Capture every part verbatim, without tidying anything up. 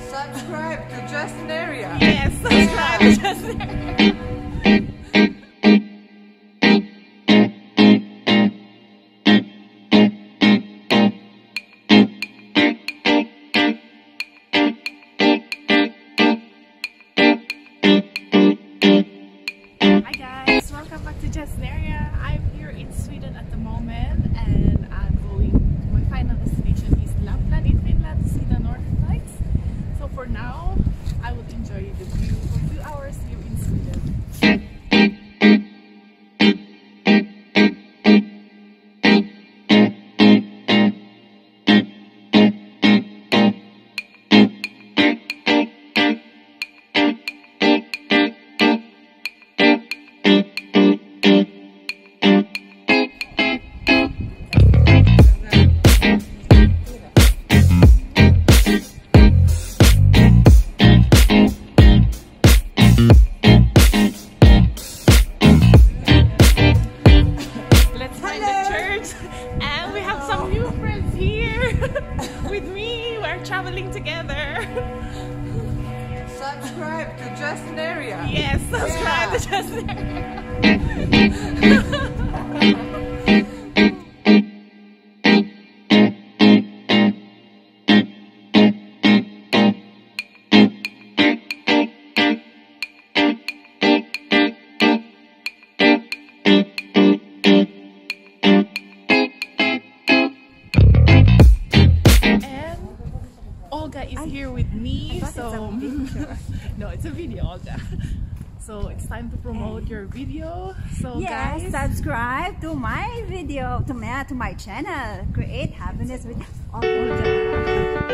Subscribe to Just an Area. Yes, subscribe to Just an Area. Hi guys, welcome back to Just an Area. I'm here in Sweden at the moment and I'm going to my final destination is Lapland in Finland to see the Northern Lights. So for now, I will enjoy the view for a few hours here in Sweden. And we have some new friends here with me. We're traveling together. Subscribe to Just an Area. Yes, subscribe yeah. to Just an Area. Olga is here with me, so no, it's a video, Olga. So it's time to promote your video. So yes, guys, subscribe to my video, to my to my channel. Create happiness with Olga.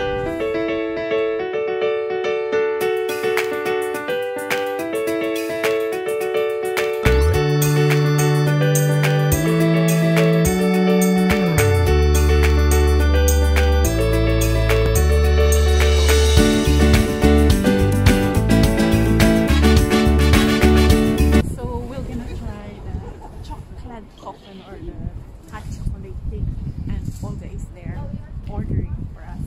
coffin or the hot chocolate thing, and Olga is there ordering for us.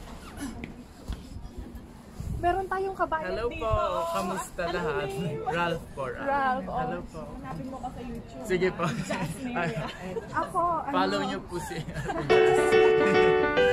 Meron tayong kabayan Hello dito. Hello po, kamusta Ano lahat? name? Ralph po. Ralph. Ralph, oh. Hello po. Hanapin mo ka sa YouTube. Sige po. Just an Area. Ako, ano? Follow niyo po si Ate Jess.